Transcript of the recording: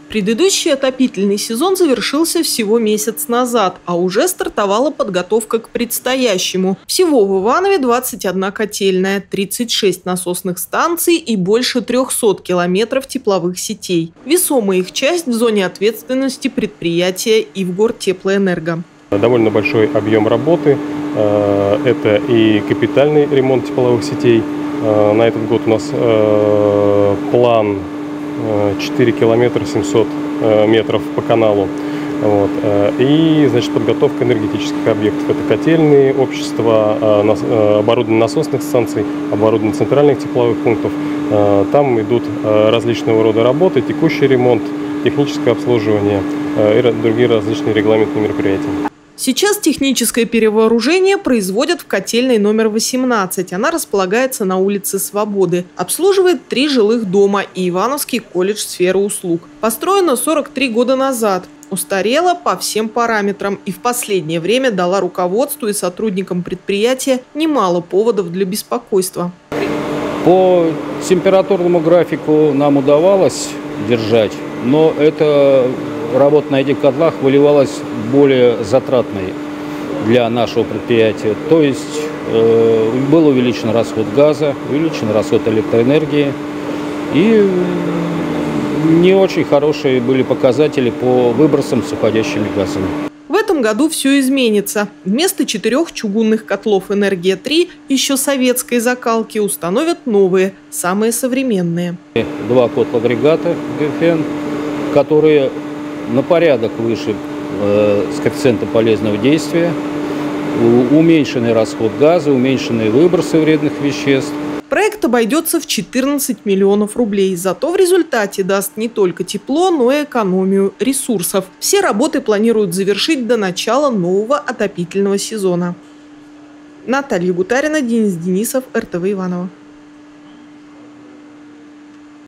Предыдущий отопительный сезон завершился всего месяц назад, а уже стартовала подготовка к предстоящему. Всего в Иванове 21 котельная, 36 насосных станций и больше 300 километров тепловых сетей. Весомая их часть в зоне ответственности предприятия Ивгортеплоэнерго. Довольно большой объем работы. Это и капитальный ремонт тепловых сетей. На этот год у нас план 4 километра 700 метров по каналу. И, значит, подготовка энергетических объектов. Это котельные, общества, оборудование насосных станций, оборудование центральных тепловых пунктов. Там идут различного рода работы, текущий ремонт, техническое обслуживание и другие различные регламентные мероприятия. Сейчас техническое перевооружение производят в котельной номер 18. Она располагается на улице Свободы. Обслуживает 3 жилых дома и Ивановский колледж сферы услуг. Построена 43 года назад. Устарела по всем параметрам и в последнее время дала руководству и сотрудникам предприятия немало поводов для беспокойства. По температурному графику нам удавалось держать, но работа на этих котлах выливалась более затратной для нашего предприятия. То есть был увеличен расход газа, увеличен расход электроэнергии и не очень хорошие были показатели по выбросам с уходящими газами. В этом году все изменится. Вместо 4 чугунных котлов «Энергия-3» еще советской закалки установят новые, самые современные. 2 котла-агрегата ГФН, которые на порядок выше с коэффициентом полезного действия, уменьшенный расход газа, уменьшенные выбросы вредных веществ. Проект обойдется в 14 миллионов рублей, зато в результате даст не только тепло, но и экономию ресурсов. Все работы планируют завершить до начала нового отопительного сезона. Наталья Гутарина, Денис Денисов, РТВ Иваново.